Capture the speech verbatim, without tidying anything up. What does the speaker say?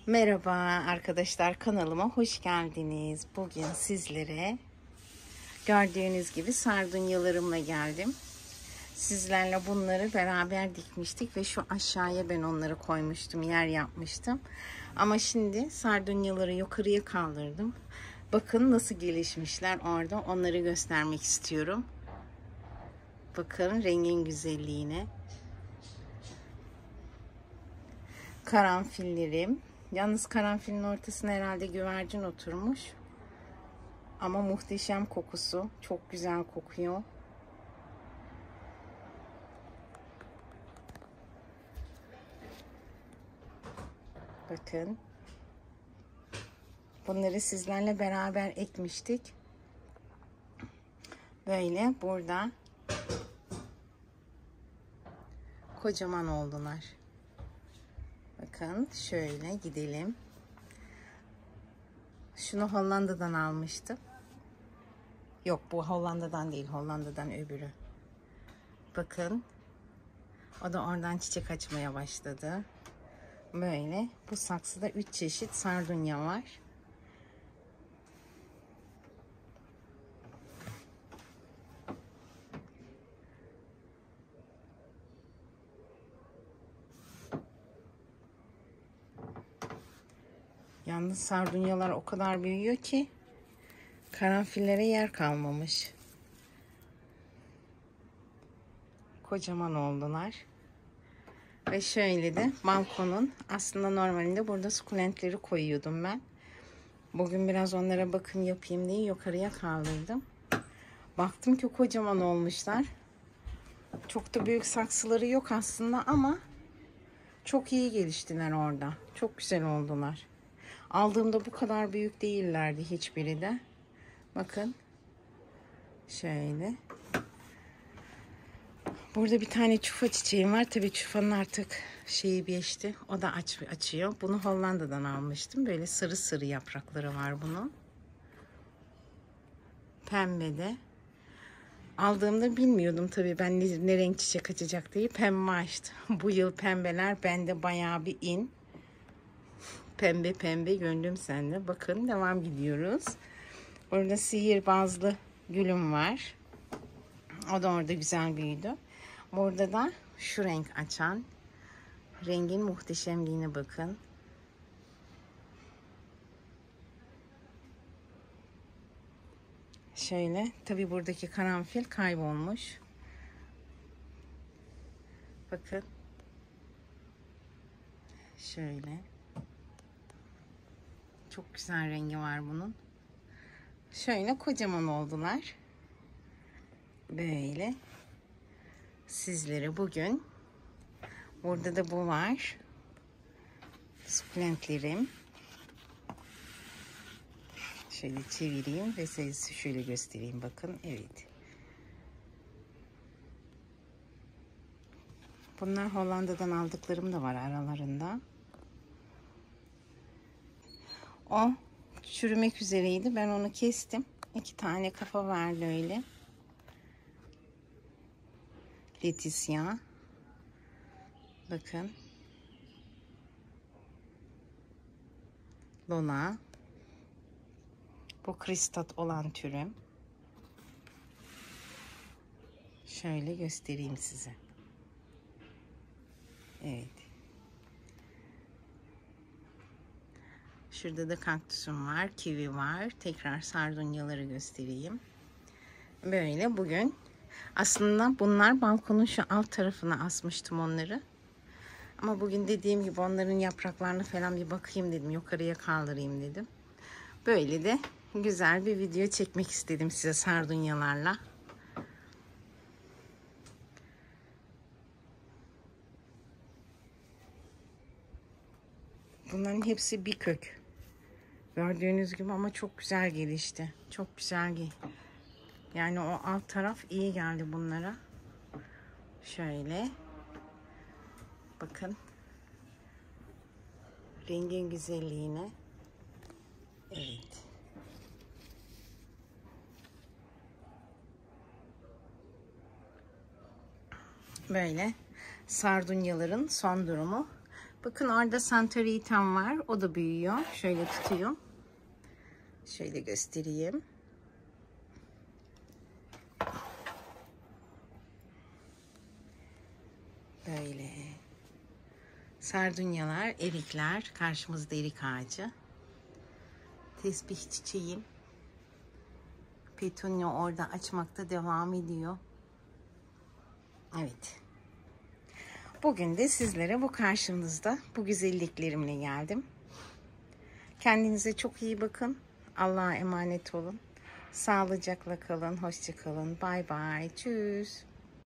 Merhaba arkadaşlar, kanalıma hoş geldiniz. Bugün sizlere gördüğünüz gibi sardunyalarımla geldim. Sizlerle bunları beraber dikmiştik ve şu aşağıya ben onları koymuştum, yer yapmıştım. Ama şimdi sardunyaları yukarıya kaldırdım. Bakın nasıl gelişmişler orada, onları göstermek istiyorum. Bakın rengin güzelliğine. Karanfillerim. Yalnız karanfilin ortasına herhalde güvercin oturmuş. Ama muhteşem kokusu. Çok güzel kokuyor. Bakın. Bunları sizlerle beraber ekmiştik. Böyle burada kocaman oldular. Bakın şöyle gidelim. Şunu Hollanda'dan almıştım. Yok, bu Hollanda'dan değil, Hollanda'dan öbürü. Bakın. O da oradan çiçek açmaya başladı. Böyle bu saksıda üç çeşit sardunya var. Yalnız sardunyalar o kadar büyüyor ki karanfillere yer kalmamış. Kocaman oldular. Ve şöyle de balkonun, aslında normalinde burada sukulentleri koyuyordum ben. Bugün biraz onlara bakım yapayım diye yukarıya kaldırdım. Baktım ki kocaman olmuşlar. Çok da büyük saksıları yok aslında ama çok iyi geliştiler orada. Çok güzel oldular. Aldığımda bu kadar büyük değillerdi hiçbiri de. Bakın. Şöyle. Burada bir tane çufa çiçeğim var. Tabii çufanın artık şeyi geçti. O da aç, açıyor. Bunu Hollanda'dan almıştım. Böyle sarı sarı yaprakları var bunun. Pembe de. Aldığımda bilmiyordum tabii ben ne, ne renk çiçek açacak diye pembe açtı. Bu yıl pembeler bende bayağı bir in. Pembe pembe gönlüm sende. Bakın devam gidiyoruz. Burada sihirbazlı gülüm var. O da orada güzel büyüdü. Burada da şu renk açan. Rengin muhteşemliğine bakın. Şöyle. Tabi buradaki karanfil kaybolmuş. Bakın. Şöyle. Çok güzel rengi var bunun. Şöyle kocaman oldular. Böyle. Sizlere bugün burada da bu var. Sukulentlerim. Şöyle çevireyim ve size şöyle göstereyim. Bakın. Evet. Bunlar Hollanda'dan aldıklarım da var aralarında. O çürümek üzereydi. Ben onu kestim. İki tane kafa verdi öyle. Leticia. Bakın. Lola. Bu kristat olan türüm. Şöyle göstereyim size. Evet. Şurada da kaktüsüm var. Kivi var. Tekrar sardunyaları göstereyim. Böyle bugün. Aslında bunlar balkonun şu alt tarafına asmıştım onları. Ama bugün dediğim gibi onların yapraklarını falan bir bakayım dedim. Yukarıya kaldırayım dedim. Böyle de güzel bir video çekmek istedim size sardunyalarla. Bunların hepsi bir kök. Gördüğünüz gibi ama çok güzel gelişti. Çok güzel gelişti. Yani o alt taraf iyi geldi bunlara. Şöyle. Bakın. Rengin güzelliğine. Evet. Böyle sardunyaların son durumu. Bakın orada Santaritam var. O da büyüyor. Şöyle tutuyor. Şöyle göstereyim. Böyle. Sardunyalar, erikler. Karşımızda erik ağacı. Tesbih çiçeğim. Petunia orada açmakta devam ediyor. Evet. Bugün de sizlere bu karşınızda bu güzelliklerimle geldim. Kendinize çok iyi bakın. Allah'a emanet olun. Sağlıcakla kalın. Hoşça kalın. Bay bay. Tschüss.